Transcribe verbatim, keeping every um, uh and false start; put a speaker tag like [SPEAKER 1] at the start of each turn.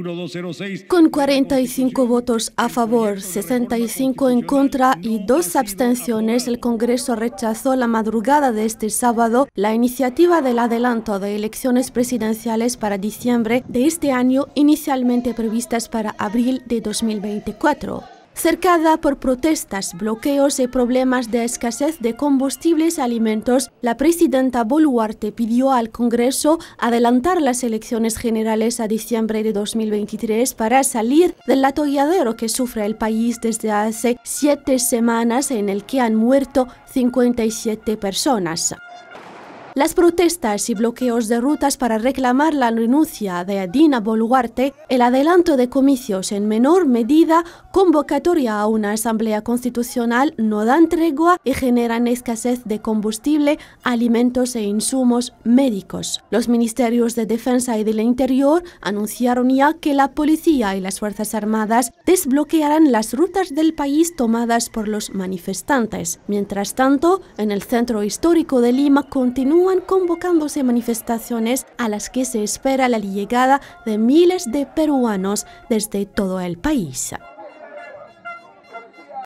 [SPEAKER 1] Con cuarenta y cinco votos a favor, sesenta y cinco en contra y dos abstenciones, el Congreso rechazó la madrugada de este sábado la iniciativa del adelanto de elecciones presidenciales para diciembre de este año, inicialmente previstas para abril de dos mil veinticuatro. Cercada por protestas, bloqueos y problemas de escasez de combustibles y alimentos, la presidenta Boluarte pidió al Congreso adelantar las elecciones generales a diciembre de dos mil veintitrés para salir del atolladero que sufre el país desde hace siete semanas, en el que han muerto cincuenta y siete personas. Las protestas y bloqueos de rutas para reclamar la renuncia de Dina Boluarte, el adelanto de comicios en menor medida, convocatoria a una asamblea constitucional no dan tregua y generan escasez de combustible, alimentos e insumos médicos. Los ministerios de Defensa y del Interior anunciaron ya que la policía y las Fuerzas Armadas desbloquearán las rutas del país tomadas por los manifestantes. Mientras tanto, en el centro histórico de Lima continúa convocándose manifestaciones a las que se espera la llegada de miles de peruanos desde todo el país.